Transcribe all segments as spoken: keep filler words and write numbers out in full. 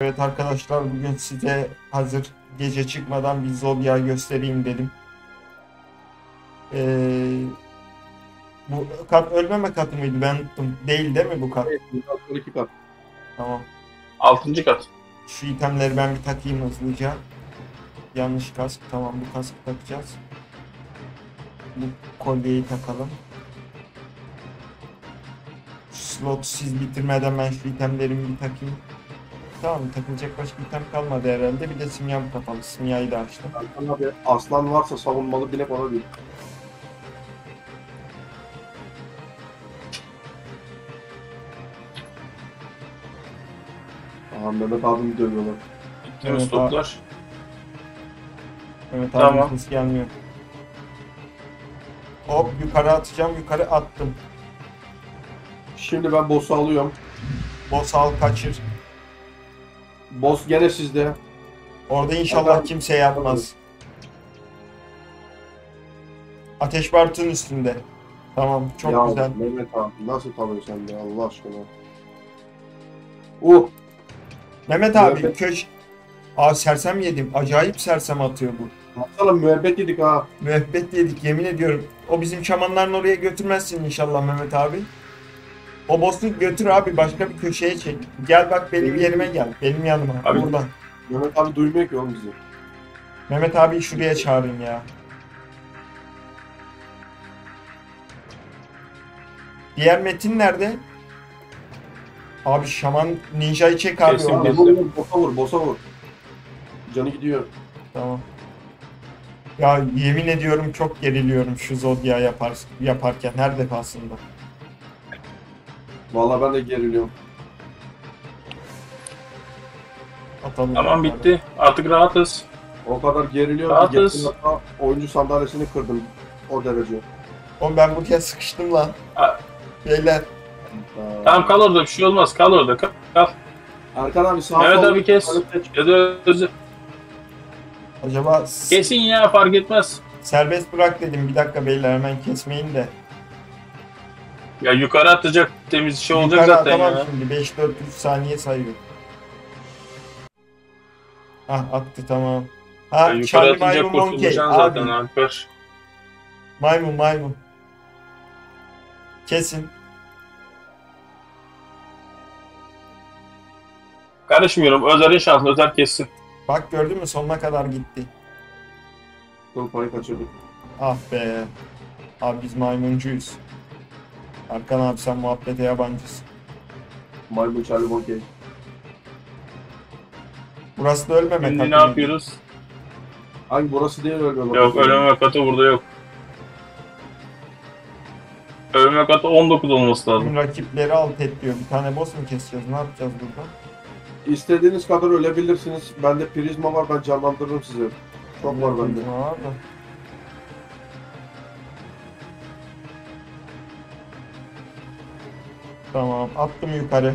Evet arkadaşlar, bugün size hazır gece çıkmadan bir Zodiac'ı göstereyim dedim. Ee, bu kat ölmeme katı mıydı? Ben unuttum. Değil değil mi bu kat? Evet, bundan sonraki kat. Tamam. Altıncı kat. Şu itemleri ben bir takayım hızlıca. Yanlış kask. Tamam, bu kaskı takacağız. Bu kolyeyi takalım. Şu slotu siz bitirmeden ben şu itemlerimi bir takayım. Tamam, takılacak başka item kalmadı herhalde. Bir de simyam kapalı. Simyayı da açtım. Erkan abi aslan varsa savunmalı bilek ona bir. Aha Mehmet abimi dövüyorlar. Bittiniz Evet, toplar. Evet abi, Tamam. ses gelmiyor. Hop, yukarı atacağım, yukarı attım. Şimdi ben boss'u alıyorum. Boss al, kaçır. Boss gene sizde. Orada inşallah Adam- kimse yapmaz. Ateş barutun üstünde. Tamam, çok ya, güzel. Mehmet abi nasıl tanıyorsun sen de Allah aşkına. Uh Mehmet abi Müebbet- köş... Aa, sersem yedim. Acayip sersem atıyor bu. baksana müebbet yedik ha. Müebbet yedik, yemin ediyorum. O bizim şamanların oraya götürmezsin inşallah Mehmet abi. O boss'u götür abi, başka bir köşeye çek. Gel bak, benim yerime gel. Benim yanıma. Abi- Buradan. Mehmet abi duymuyor ki oğlum bizi. Mehmet abi şuraya çağırın ya. Diğer Metin nerede? Abi şaman ninjayı çek abi. Kesin oradan. biz- Vur, vur, boss'a vur boss'a vur. Canı gidiyor. Tamam. Ya yemin ediyorum çok geriliyorum şu Zodiac yapar, yaparken her defasında. Vallahi ben de geriliyorum. Atalım. Tamam, bunları. bitti. Artık rahatız. O kadar geriliyorum ki Rahatız. geçen hafta oyuncu sandalyesini kırdım. O derece. Oğlum ben buraya sıkıştım lan. Ha. Beyler. Aa. Tamam, kal orada, bir şey olmaz. Kal orada. Kal. kal. Erkan abi sağ Mehmet sol- abi kes. Ya da özü. Acaba s- Kesin ya, fark etmez. serbest bırak dedim. Bir dakika beyler, hemen kesmeyin de. Ya yukarı atacak, temiz şey olacak Yukarı zaten atamam ya. şimdi. beş dört üç saniye sayıyor. Ah, attı, tamam. Ya Ha, yukarı Charlie atınca maymun monkey. kurtulacaksın Abi. zaten Alper. Maymun maymun. Kesin. Karışmıyorum. Özer'in şansı. Özer kessin. Bak, gördün mü, sonuna kadar gitti. Son parayı kaçırdık. Ah be. Abi biz maymuncuyuz. Erkan abi sen muhabbete yabancısın. Maymun Charlie Monkey. Burası da ölmeme Şimdi ne takımı. yapıyoruz? Hangi burası değil öyle. Yok, ölmeme katı burada yok. Ölmeme katı on dokuz olması lazım. Tüm rakipleri alt et diyor. Bir tane boss mu keseceğiz? Ne yapacağız burada? İstediğiniz kadar ölebilirsiniz. Bende prizma var, ben canlandırırım sizi. Çok var bende. Ne var da? Tamam, attım yukarı.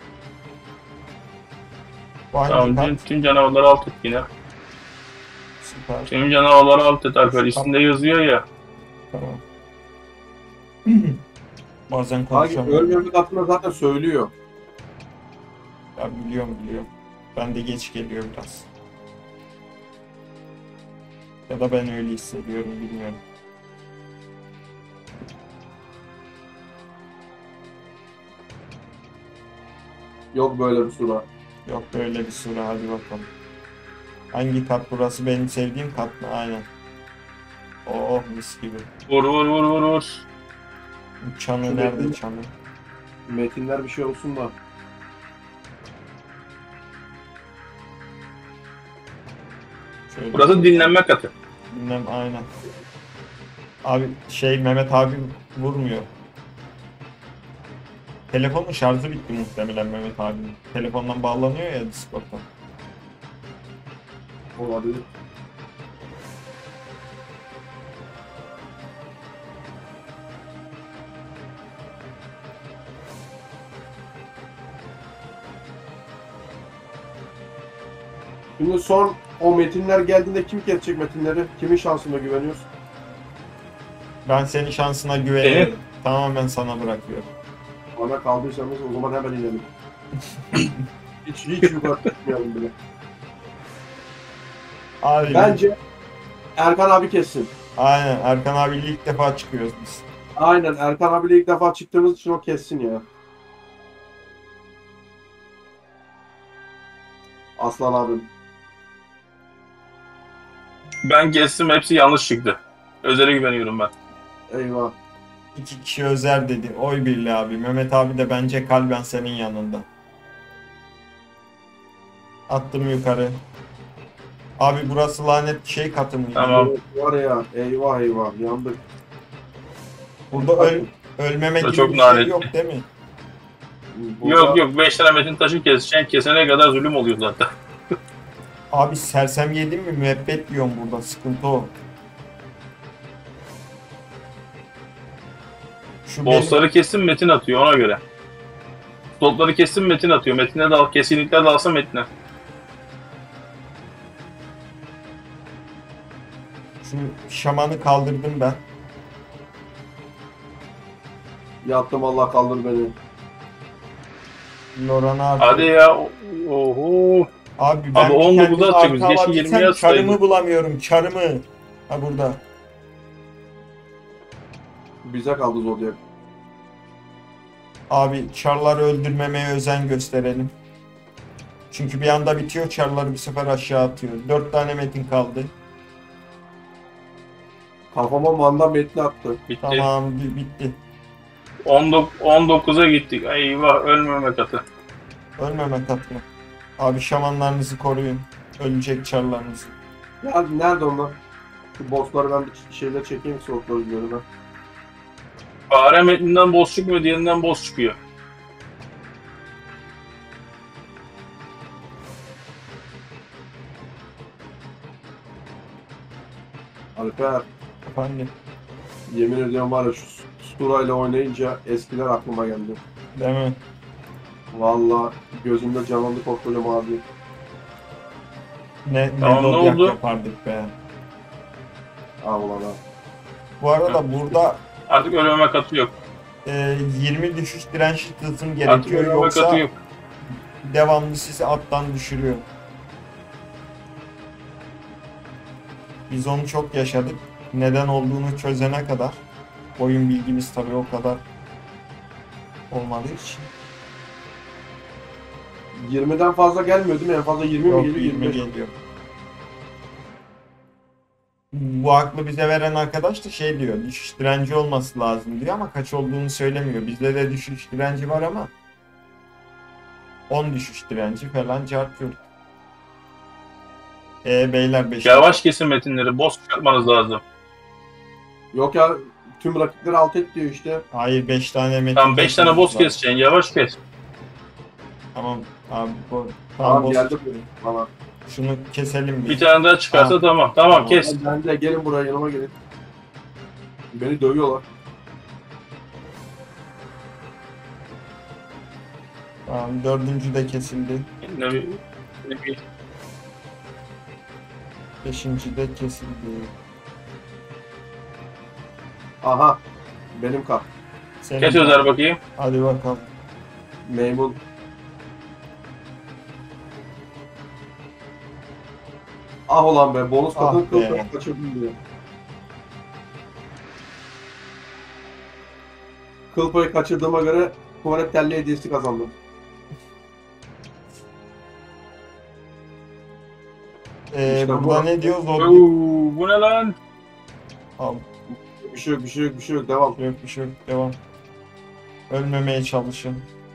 Bu hangi Tamam, kat? tüm, tüm canavarları alt et yine. Süper. Tüm canavarları alt et Alper. Üstünde yazıyor ya. Tamam. Bazen Hangi konuşamıyorum. ölmemek adına zaten söylüyor. Ya biliyorum biliyorum. Ben de geç geliyor biraz. Ya da ben öyle hissediyorum, bilmiyorum. Yok böyle bir sura. Yok böyle bir sure, hadi bakalım. Hangi kat burası? Benim sevdiğim kat mı? Aynen. Oh, mis gibi. Vur vur vur vur vur. Çanı Şurada nerede bir- çanı? Metinler bir şey olsun da. Şöyle Burası dinlenme katı. bilmem, aynen. Abi şey, Mehmet abi vurmuyor. Telefonun şarjı bitti muhtemelen Mehmet abinin. Telefondan bağlanıyor ya Discord'dan. Olabilir. Şimdi son o metinler geldiğinde kim kesecek metinleri? Kimin şansına güveniyorsun? Ben senin şansına güveniyorum. Tamamen sana bırakıyorum. Bana kaldıysanız o zaman hemen inelim. Hiç, hiç yukarı çıkmayalım bile. Abi, Bence Erkan abi kessin. aynen Erkan abiyle ilk defa çıkıyoruz biz. Aynen Erkan abiyle ilk defa çıktığımız için o kessin ya. Aslan abim. Ben kestim, hepsi yanlış çıktı. Özel'e güveniyorum ben. Eyvah. İki kişi özer dedi. Oy birliği abi. Mehmet abi de bence kalben senin yanında. Attım yukarı. Abi burası lanet şey katı mı? Tamam. Var ya eyvah eyvah yandık. Burada öl, ölmeme Bu gibi çok bir şey lanetli. yok değil mi? Burada- Yok yok, beş tane metin taşı keseceksin. Kesene kadar zulüm oluyor zaten. Abi sersem yedim mi müebbet yiyorum burada. Sıkıntı o. Şu benim- Bossları kessin, metin atıyor ona göre. Slotları kessin, metin atıyor. Metine dal, kesinlikle dalsa metine. şu şamanı kaldırdım ben. Yattım Allah kaldır beni. Loran'ı artık. Hadi ya. Oho. Abi ben Abi bir on dokuzu kendimi atacak biz. arka Geçen alabilsem yirmiye atsaydık. çarımı bulamıyorum. Çarımı. Ha burada. Bize kaldı Zodiac. Abi çarları öldürmemeye özen gösterelim. Çünkü bir anda bitiyor, çarları bir sefer aşağı atıyor. Dört tane metin kaldı. Kafama manda metni attı. Bitti. Tamam, bi- bitti. on dokuza gittik. Eyvah, ölmeme katı. Ölmeme katına. Abi şamanlarınızı koruyun. Ölecek çarlarınızı. Ya nerede onlar? Şu bossları ben bir şeyle çekeyim slotları üzerine. Fare metninden boss çıkmıyor, diğerinden boss çıkıyor. Alper, Efendim. yemin ediyorum var ya şu Stura ile oynayınca eskiler aklıma geldi. Değil mi? Vallahi gözümde canlandı koskoca mavi. Ne, Tamam, ne ne zodyak oldu? yapardık be. Ah ulan ha. Bu arada burada Artık ölmeme katı yok. e, yirmi düşüş dirençli tılsım Artık gerekiyor. ölmeme Yoksa katı yok. devamlı sizi attan düşürüyor. Biz onu çok yaşadık. Neden olduğunu çözene kadar. Oyun bilgimiz tabii o kadar olmadığı için. yirmiden fazla gelmiyor değil mi? En fazla yirmi mi Yok, geliyor? yirmi yirmi beş. geliyor. Bu aklı bize veren arkadaş da şey diyor, düşüş direnci olması lazım diyor ama kaç olduğunu söylemiyor. Bizde de düşüş direnci var ama on düşüş direnci falan çarpıyor. E beyler beş. Yavaş kesin metinleri. Boss çıkartmanız lazım. Yok ya tüm rakipleri alt et diyor işte. Hayır beş tane metin. Tamam, beş tane boss kesmemiz lazım. keseceksin. Yavaş kes. Tamam abi bu. Tamam, Tamam, boss geldi çıkıyor. bana. Şunu keselim Bir bir. tane daha çıkarsa Tamam. tamam. Tamam, kes. Ben de gelin buraya yanıma gelin. Beni dövüyorlar. Tamam dördüncü de kesildi. Ne bir, ne bir- Beşinci de kesildi. Aha. Benim kart. Senin Kes Özer bakayım. Hadi bakalım. Meymun. Ah ulan be bonus Ah kadın be. kılını kaçırdım diye. Kıl payı kaçırdığıma göre tuvalet telli hediyesi kazandım. Ee, İşte bu. burada ne diyor? Oo, Zodyak. bu ne lan? Al, Bir şey yok bir şey yok bir şey yok devam. yok bir şey yok. Devam. Ölmemeye çalışın.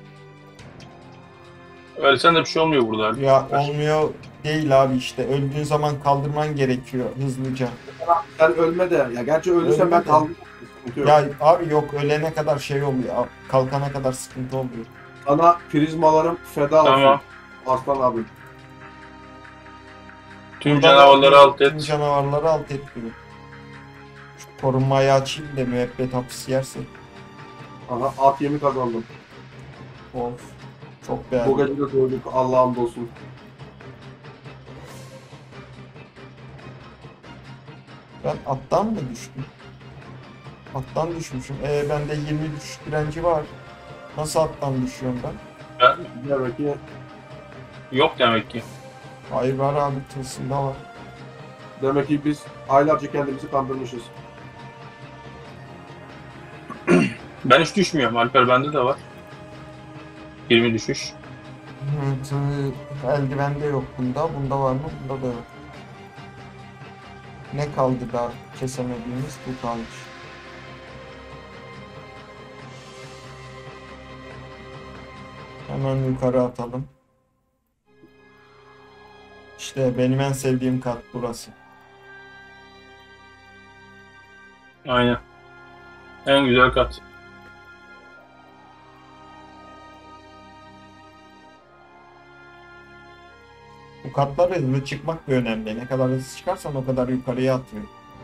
Ölsen de bir şey olmuyor burada. Ya olmuyor değil abi işte. Öldüğün zaman kaldırman gerekiyor hızlıca. Sen ölme de ya gerçi ölürsen Ölme ben de. kaldım. Sıkıntı yok. Ya abi yok ölene kadar şey oluyor. Kalkana kadar sıkıntı oluyor. Sana prizmalarım feda olsun. Tamam. Aslan abi. Tüm Burada canavarları da- alt Tüm et. canavarları alt et diyor. Şu korunmayı açayım da müebbet hapis yerse. Aha at yemi kazandım. Of. Çok Bu beğendim. gece de doyduk Allah'ım olsun. Ben attan mı düştüm? Attan düşmüşüm. E bende yirmi düşüş direnci var. Nasıl attan düşüyorum ben? Gel bakayım. Yok demek ki. Hayır var abi, tılsımda var. Demek ki biz aylarca kendimizi kandırmışız. Ben hiç düşmüyorum. Alper bende de var. yirmi düşüş. Evet, e, eldivende yok bunda. Bunda var mı? Bunda da yok. Ne kaldı da kesemediğimiz? Bu kalmış. Hemen yukarı atalım. İşte benim en sevdiğim kat burası. Aynen. En güzel kat. Bu katlara hızlı çıkmak da önemli. Ne kadar hızlı çıkarsan o kadar yukarıya atıyor.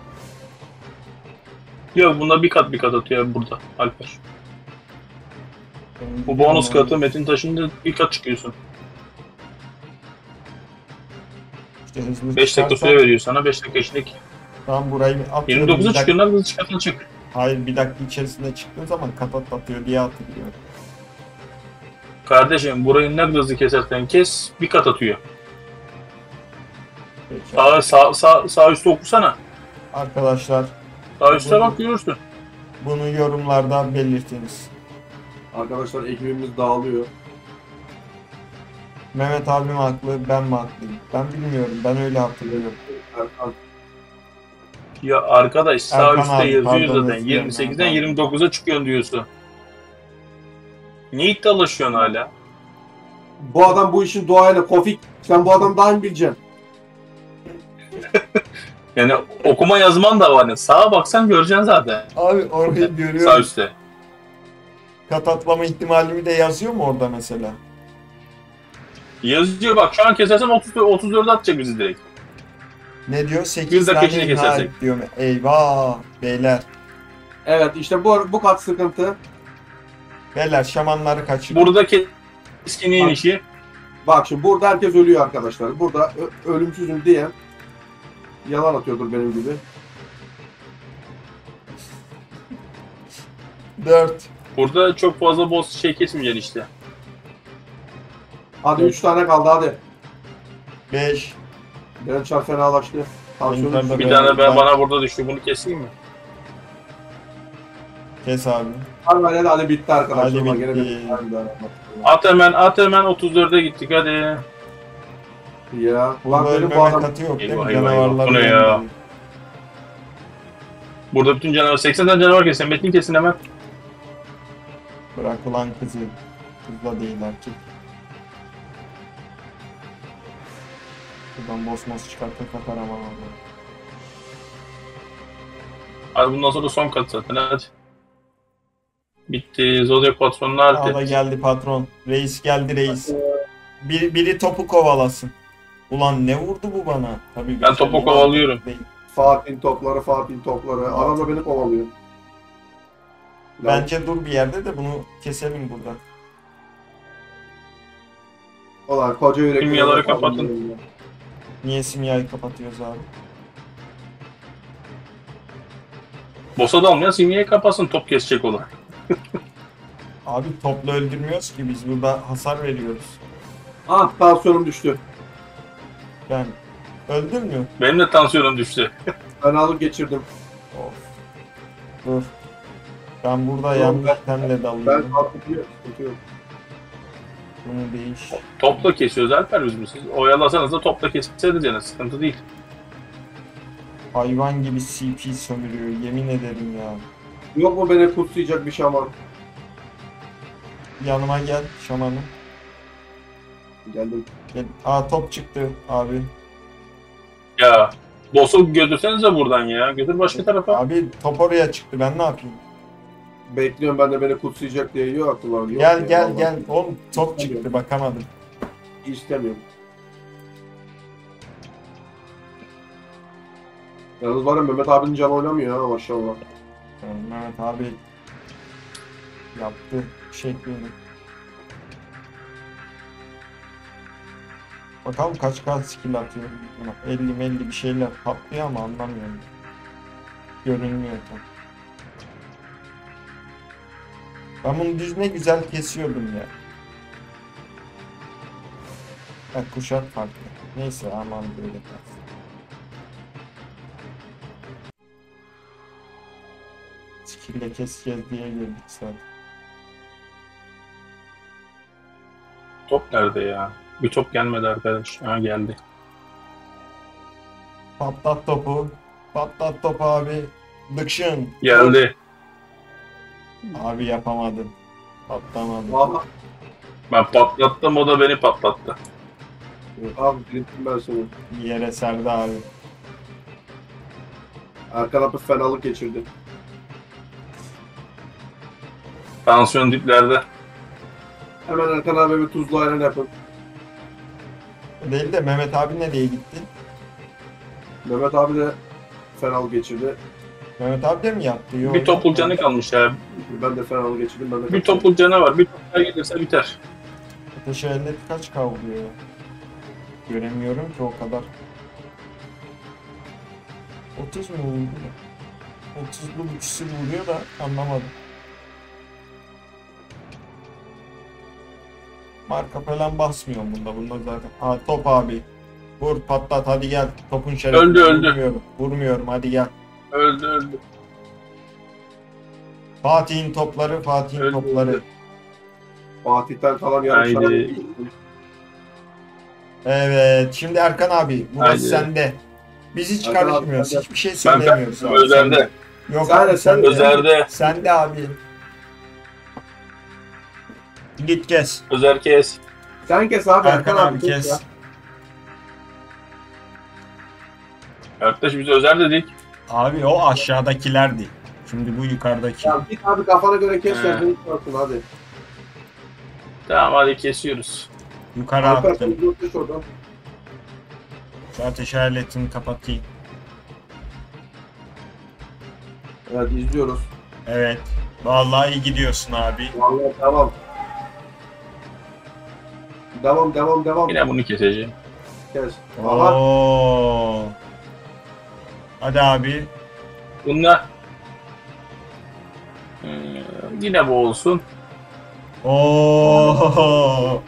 Yok bunda bir kat bir kat atıyor burada Alper. Benim Bu bonus bilmiyorum. katı metin taşında bir kat çıkıyorsun. İşte hızlı beş dakika çıkarsan- süre veriyor sana. beş dakika içinde Tamam, burayı atıyorum. yirmi Bir dokuza dak- çıkıyorsun. Hızlı çıkartın çık. Hayır, bir dakika içerisinde çıktığın zaman kapat atıyor diye hatırlıyor. Kardeşim burayı ne hızlı kesersen kes bir kat atıyor. Peki. Sağ, sağ, sağ, sağ üstte okusana. Arkadaşlar Sağ üstte bak görürsün. bunu yorumlarda belirtiniz. Arkadaşlar ekibimiz dağılıyor. Mehmet abim haklı, ben mi haklıyım? Ben bilmiyorum, ben öyle hatırlıyorum. Erkan, Ya arkadaş sağ Erkan üstte abi, yazıyor pardon, zaten. özür dilerim, yirmi sekizden Erkan. yirmi dokuza çıkıyorsun diyorsun. Niye iddialaşıyorsun hala? bu adam bu işin doğayla Kofik. Sen bu adam daha iyi bileceksin. Yani okuma yazman da var. Yani sağa baksan göreceksin zaten. Abi orayı Sağ görüyorum. üstte. Kat atlama ihtimalimi de yazıyor mu orada mesela? Yazıyor bak şu an kesersen otuz, otuz dörde atacak bizi direkt. Ne diyor? Bir sekiz dakika tane içinde imha kesersek. et diyor. Eyvah beyler. Evet işte bu bu kat sıkıntı. Beyler şamanları kaçırın. Burada keskinliğin Bak. işi. Bak şimdi burada herkes ölüyor arkadaşlar. Burada ö- ölümsüzüm diyen yalan atıyordur benim gibi. dört. Burada çok fazla boss şey kesmeyeceksin işte. Hadi Evet. üç tane kaldı hadi. beş. Benim çar fenalaştı. Tansiyonum Benim düştü. Bir Evet, tane ben, ben- bana burada düştü. Bunu keseyim mi? Kes abi. Hadi hadi, hadi bitti arkadaşlar. Hadi Ulan gene bitti. bir- hadi, hadi, hadi. At hemen at hemen otuz dörde gittik hadi. Ya. Bu Ulan benim bu ölmeme adam katı yok değil mi? Eyvah, eyvah, eyvah. Canavarlar. Bu ne ya? gönderiyor. Burada bütün canavar seksen tane canavar kesin. Metin kesin hemen. Bırak ulan kızı. Kızla değil erkek. Buradan boss moss çıkartır takar ama vallahi. Hadi bundan sonra son kat zaten hadi. Bitti. Zodiac patronunu hallet. Ağla geldi patron. Reis geldi reis. Bir, biri topu kovalasın. Ulan ne vurdu bu bana? Tabii Ben topu geçen- kovalıyorum. Fatih'in topları, Fatih'in topları. Adam da beni kovalıyor. Bence dur bir yerde de bunu keselim burada. Ulan koca yürekli. Simyaları kapatın. Niye simyayı kapatıyoruz abi? Boss'a dalmayan simyeyi kapatsın top kesecek olan. Abi topla öldürmüyoruz ki, biz burada hasar veriyoruz. Ah tansiyonum düştü. Ben öldün mü? Benim de tansiyonum düştü. Ben alıp geçirdim. Of. Dur. Ben burada Dur, yanlış ben- temle Ben dalıyorum. artık yok. Sıkıntı yok. Bunu değiş. Topla kesiyoruz Alper biz mi? Siz oyalasanız da topla kesseniz yani sıkıntı değil. Hayvan gibi C P sömürüyor, yemin ederim ya. Yok mu beni kutsayacak bir şaman? Yanıma gel şamanım. Geldim. Gel. Aa top çıktı abi. Ya boss'u götürsenize buradan ya. Götür başka tarafa. Abi top oraya çıktı, ben ne yapayım? Bekliyorum ben de beni kutsayacak diye yok aklıma. Yok Gel ya, gel vallahi. gel. Oğlum top çıktı, bakamadım. İstemiyorum. Yalnız var ya Mehmet abinin can oynamıyor ha maşallah. Yani Mehmet abi yaptı şeklini. Bakalım kaç kaç skill atıyor. elli elli bir şeyler patlıyor ama anlamıyorum. Görünmüyor tam. Ben bunu düz ne güzel kesiyordum ya. Ha, kuşak farklı. Neyse aman böyle kalsın. Skill'le keseceğiz diye girdik zaten. Top nerede ya? Bir top gelmedi arkadaş. Ha geldi. Patlat topu. Patlat topu abi. Dıkşın. Geldi. Abi yapamadın. Patlamadı. Valla Ben patlattım, o da beni patlattı. abi dirilttim ben seni. Yere serdi abi. Erkan abi fenalık geçirdi. Tansiyon diplerde. Hemen Erkan abi bir tuzlu ayran yapın. Değil de Mehmet abi nereye gitti? Mehmet abi de fenalık geçirdi. Mehmet abi de mi yaptı? Yok. Bir topul canı kalmış ya. Ben de fenalık geçirdim. Ben de Bir topul canı var. Bir top daha gelirse biter. Ateş elinde kaç kavruluyor ya? Göremiyorum ki o kadar. otuz mu vurdu? otuzlu bir küsür vuruyor da anlamadım. Marka falan basmıyorum bunda. Bunda zaten. Ha top abi. Vur patlat hadi gel. Topun şerefine. Öldü, öldü. Vurmuyorum. Vurmuyorum hadi gel. Öldü öldü. Fatih'in topları, Fatih'in Öldü, topları. öldü. Fatih'ten kalan yarım Haydi. şarap. Evet. Şimdi Erkan abi. Burası Haydi. sende. Biz hiç Erkan abi, karışmıyoruz. sen de. Hiçbir şey Ben söylemiyoruz. kaçtım abi. özelde. Yok Sen de, abi, sen sen de. de. Özerde. Sen de abi. Git kes. Özer kes. Sen kes abi. Erkan abi kes. kes. ya. Arkadaş biz Özer dedik. Abi o aşağıdakilerdi. Şimdi bu yukarıdaki. Ya git abi kafana göre kes He. ya. Bunu tutmasın hadi. Tamam hadi kesiyoruz. Yukarı Alper attım. sen yurt dışı oradan. Şu ateş aletini kapatayım. Evet izliyoruz. Evet. Vallahi iyi gidiyorsun abi. Vallahi tamam. Devam devam devam. Yine bunu keseceğim. Kes. Aha. Oo. Hadi abi. Bununla Ee, yine bu olsun. Oo.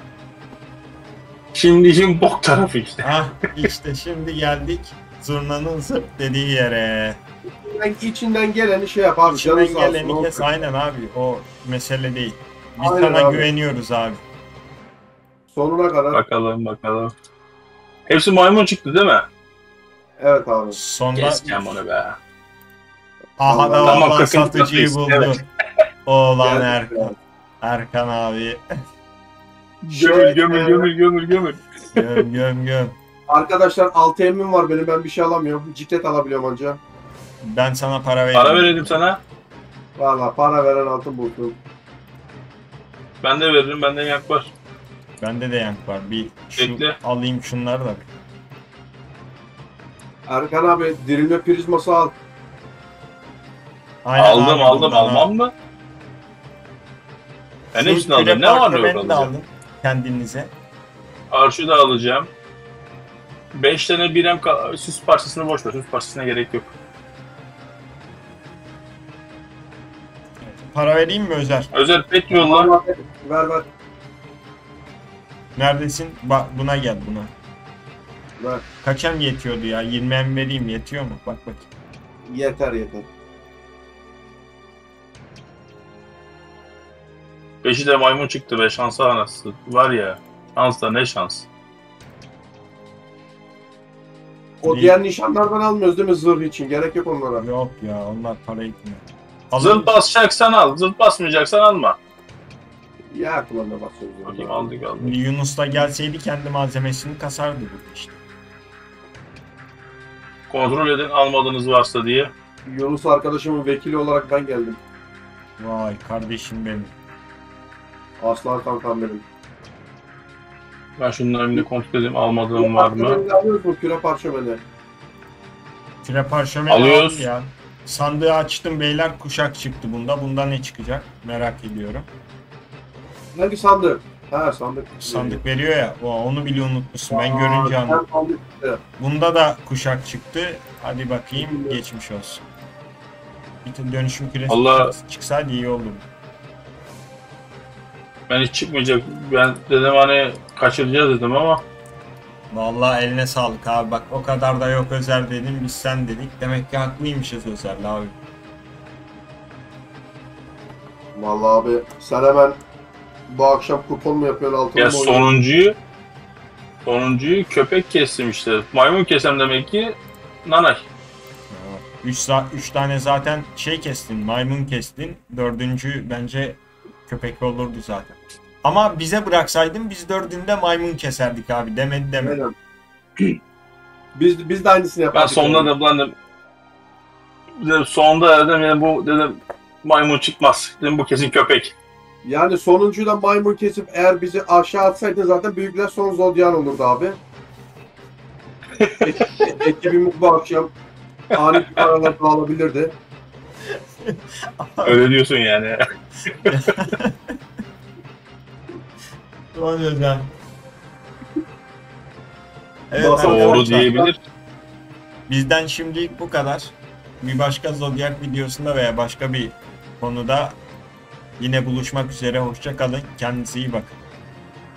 Şimdi işin bok tarafı işte. Ah işte şimdi geldik zurnanın zırt dediği yere. İçinden, içinden geleni şey yap abi. İçinden canın sağ olsun. geleni kes. Aynen abi o mesele değil. Biz Aynen sana abi. güveniyoruz abi. Sonuna kadar. Bakalım bakalım. Hepsi maymun çıktı değil mi? Evet abi. Sonda Keseceğim onu be. aha da Tamam, vallahi kırkıncı satıcıyı kattayız, buldu. evet. Oğlan Geldik Erkan. yani. Erkan abi. Gömül gömül gömül gömül gömül. Göm göm göm. Arkadaşlar altı emmim var benim. Ben bir şey alamıyorum. Ciklet alabiliyorum anca. Ben sana para vereyim. Para verelim sana. Valla para veren altın bulsun. Ben de veririm. Bende yak var. Bende de yank var. Bir şu Bekle. alayım şunları da. Erkan abi dirilme prizması al. Aynen aldım abi, aldım bundan almam al. mı? Ben Şu hepsini aldım. küre Ne var ne yok parçalarını da alacağım. alın kendinize. Arşu da alacağım. beş tane birem ka- süs parçasını boş ver. Süs parçasına gerek yok. Para vereyim mi Özer? Özel pet yolla. Ver ver. Neredesin? Bak buna gel buna. Ver. Kaça mı yetiyordu ya? yirmi em vereyim yetiyor mu? Bak bak. Yeter yeter. beşi de maymun çıktı be, şansa anası. Var ya, şans da ne şans. O İyi. diğer nişanlardan almıyoruz değil mi zırh için? Gerek yok onlara. Yok ya onlar para etmiyor. Alın. Zırt basacaksan al, zırt basmayacaksan alma. Ya kullanma basıyoruz. Bakayım aldık aldık. Şimdi Yunus da gelseydi kendi malzemesini kasardı burada işte. Kontrol edin almadığınız varsa diye. Yunus arkadaşımın vekili olarak ben geldim. Vay kardeşim benim. Aslan kankam benim. Ben şunları bir kontrol edeyim, almadığım var mı? Parşömeni alıyoruz mu? Küre parşömeni. Küre parşömeni Alıyoruz. aldım ya. Sandığı açtım beyler, kuşak çıktı bunda. Bunda ne çıkacak? Merak ediyorum. Hangi sandık? Ha sandık. Sandık veriyor ya. o- Onu bile unutmuşsun. Ben Aa, görünce sen anladım. sandık. Bunda da kuşak çıktı. Hadi bakayım geçmiş olsun. Bir tane dönüşüm küresi Allah- çıksaydı iyi olurdu. Ben hiç çıkmayacak. Ben dedim hani kaçıracağız dedim ama Vallahi eline sağlık abi, bak o kadar da yok Özer dedim, biz sen dedik. Demek ki haklıymışız Özer'le abi. Vallahi abi sen hemen bu akşam kupon mu yapıyorsun altın ya mı oynuyorsun? sonuncuyu sonuncuyu köpek kestim işte. Maymun kesem demek ki nanay. üç üç tane zaten şey kestin, maymun kestin. Dördüncü bence köpek olurdu zaten. Ama bize bıraksaydın biz dördünde maymun keserdik abi, demedi deme. Aynen. Biz, biz de aynısını Ben yapardık. sonunda yani. da dedim, dedim sonunda dedim yani bu dedim maymun çıkmaz. Dedim bu kesin köpek. Yani sonuncuda maymun kesip eğer bizi aşağı atsaydın zaten büyükler son zodyan olurdu abi. Ekibimiz bu akşam ani paralar alabilirdi. Öyle diyorsun yani. Ulan Özer. Evet Doğru Doğru arkadaşlar, diyebilir. bizden şimdilik bu kadar. Bir başka Zodiac videosunda veya başka bir konuda yine buluşmak üzere. Hoşça kalın. Kendinize iyi bakın.